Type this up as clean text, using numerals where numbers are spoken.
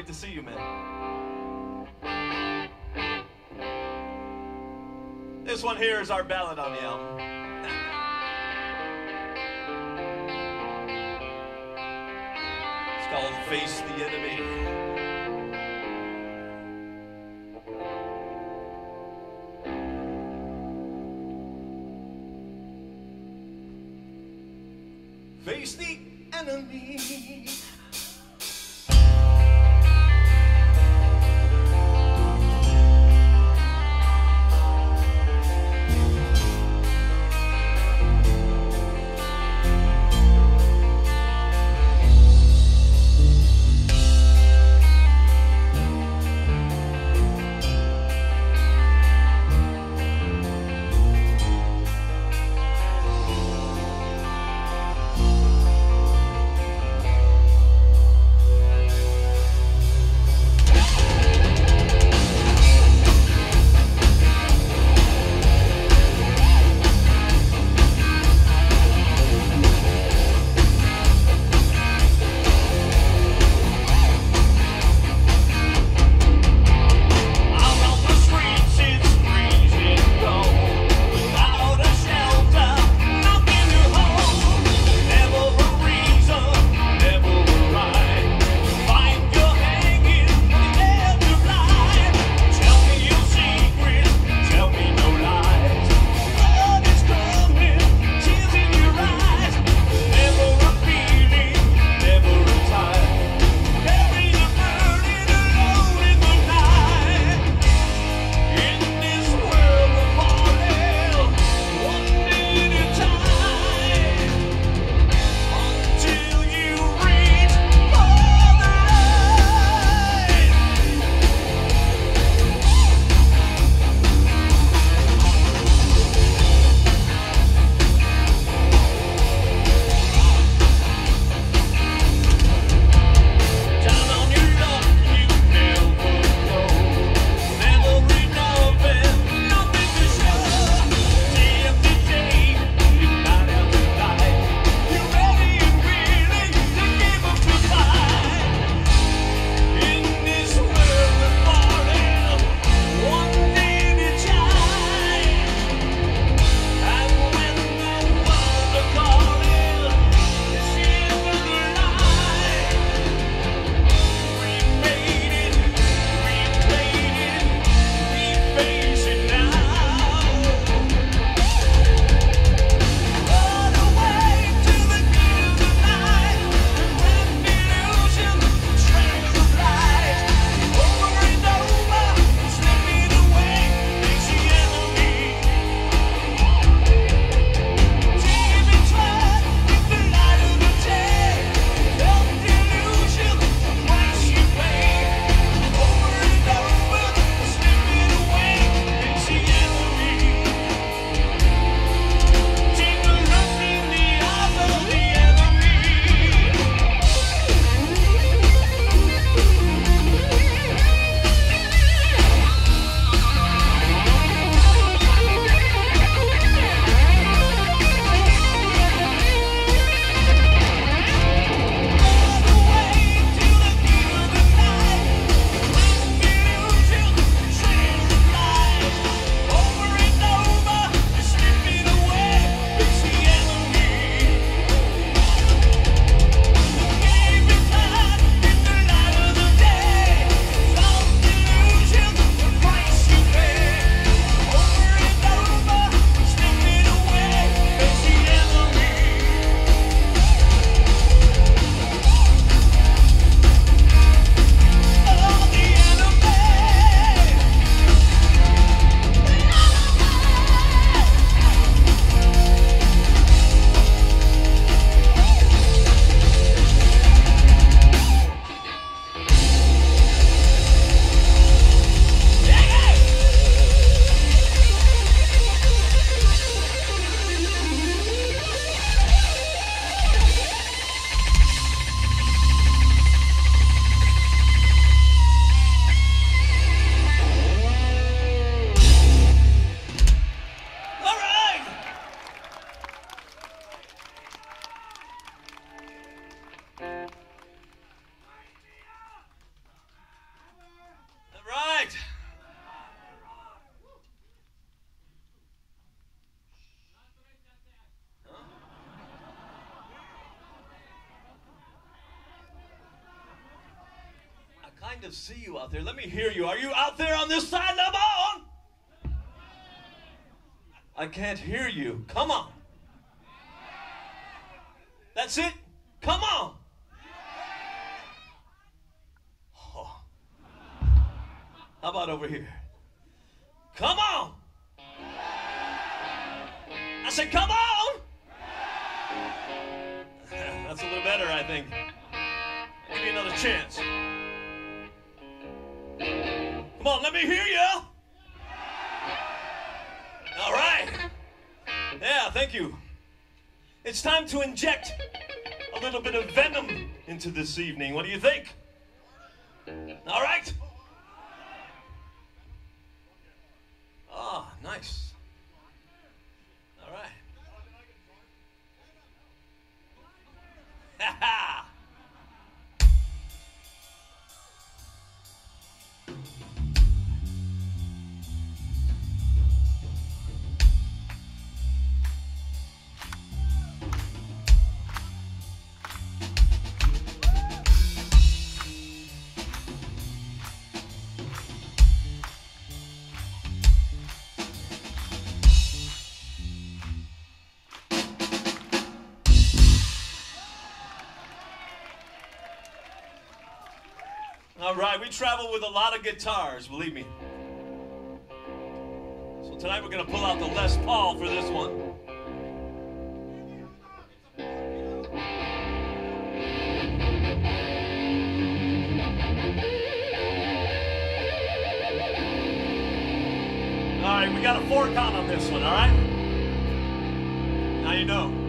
to see you, man. This one here is our ballad on the album. It's called Face the Enemy. Face the enemy. kind of see you out there. Let me hear you. Are you out there on this side? Come on! I can't hear you. Come on. That's it? Come on. Oh. How about over here? Come on. I said, come on. That's a little better, I think. I'll give you another chance. Come on, let me hear you. All right. Yeah, thank you. It's time to inject a little bit of venom into this evening. What do you think? All right. Ah, nice. All right. Ha ha. All right, we travel with a lot of guitars, believe me. So tonight we're going to pull out the Les Paul for this one. All right, we got a 4 count on this one, all right? Now you know.